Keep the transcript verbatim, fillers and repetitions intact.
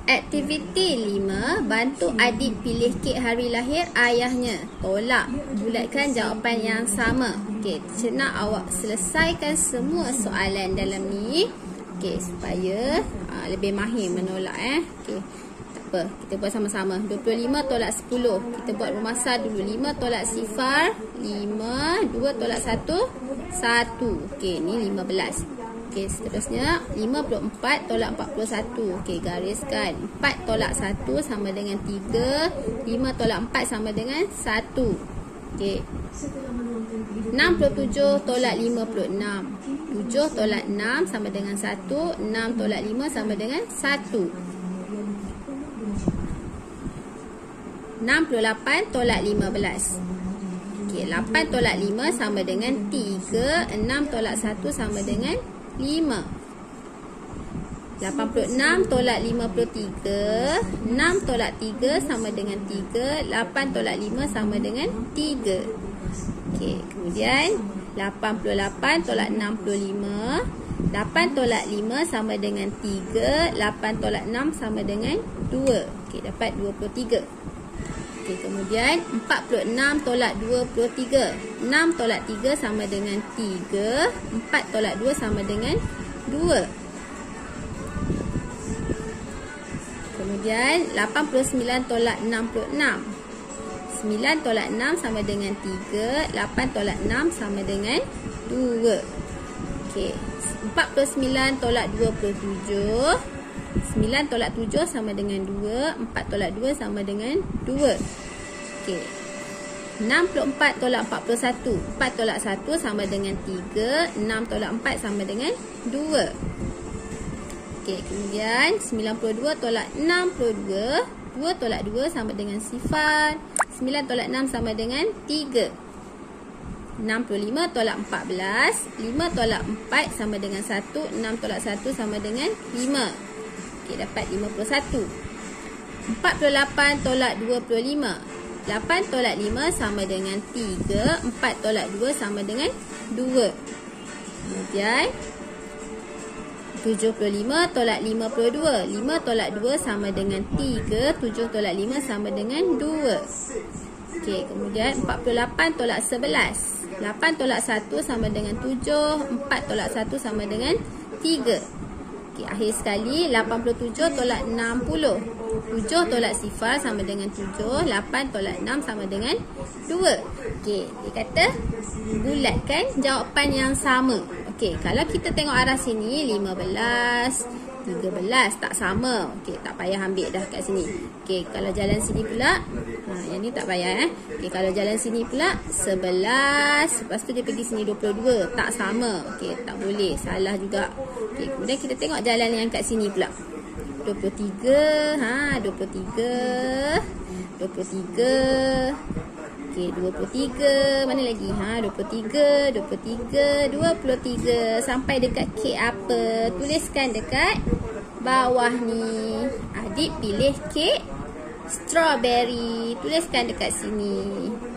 Aktiviti lima, bantu adik pilih kek hari lahir ayahnya. Tolak, bulatkan jawapan yang sama. Okey, teacher nak awak selesaikan semua soalan dalam ni. Okey, supaya aa, lebih mahir menolak eh. Okey, tak apa, kita buat sama-sama. dua puluh lima tolak sepuluh. Kita buat rumasah dulu. lima tolak sifar, lima, dua tolak satu, satu. Okey, ni lima belas. Okey, seterusnya lima puluh empat tolak empat puluh satu. Okey, gariskan. empat tolak satu sama dengan tiga. lima tolak empat sama dengan satu. Okey. enam puluh tujuh tolak lima puluh enam. tujuh tolak enam sama dengan satu. enam tolak lima sama dengan satu. enam puluh lapan tolak lima belas. Okey, lapan tolak lima sama dengan tiga. enam tolak satu sama dengan lima. lapan puluh enam tolak lima puluh tiga. enam tolak tiga sama dengan tiga. lapan tolak lima sama dengan tiga. Okey, kemudian lapan puluh lapan tolak enam puluh lima. lapan tolak lima sama dengan tiga. lapan tolak enam sama dengan dua. Okey, dapat dua puluh tiga. Okey, kemudian empat puluh enam tolak dua puluh tiga. enam tolak tiga sama dengan tiga. empat tolak dua sama dengan dua. Kemudian lapan puluh sembilan tolak enam puluh enam. sembilan tolak enam sama dengan tiga. lapan tolak enam sama dengan dua. Okey, empat puluh sembilan tolak dua puluh tujuh. sembilan tolak tujuh sama dengan dua. empat tolak dua sama dengan dua. Okey. enam puluh empat tolak empat puluh satu. empat tolak satu sama dengan tiga. enam tolak empat sama dengan dua. Okey, kemudian sembilan puluh dua tolak enam puluh dua. dua tolak dua sama dengan sifar. sembilan tolak enam sama dengan tiga. enam puluh lima tolak empat belas. lima tolak empat sama dengan satu. enam tolak satu sama dengan lima. Okey, dapat lima puluh satu. empat puluh lapan tolak dua puluh lima. lapan tolak lima sama dengan tiga. empat tolak dua sama dengan dua. Kemudian tujuh puluh lima tolak lima puluh dua. lima tolak dua sama dengan tiga. tujuh tolak lima sama dengan dua. Okey, kemudian empat puluh lapan tolak sebelas. lapan tolak satu sama dengan tujuh. empat tolak satu sama dengan tiga. Okey, akhir sekali lapan puluh tujuh tolak enam puluh. tujuh tolak sifar sama dengan tujuh. lapan tolak enam sama dengan dua. Okey, dia kata bulatkan jawapan yang sama. Okey, kalau kita tengok arah sini lima belas, tiga belas tak sama. Okey, tak payah ambil dah kat sini. Okey, kalau jalan sini pula, ha, yang ni tak payah eh. Okey, kalau jalan sini pula sebelas, lepas tu dia pergi sini dua puluh dua, tak sama. Okey, tak boleh, salah juga. Okey, kemudian kita tengok jalan yang kat sini pula. dua puluh tiga, ha, dua puluh tiga, dua puluh tiga. Okey, dua puluh tiga, mana lagi? Ha, dua puluh tiga, dua puluh tiga, dua puluh tiga. Sampai dekat kek apa? Tuliskan dekat bawah ni. Adik pilih kek strawberry. Tuliskan dekat sini.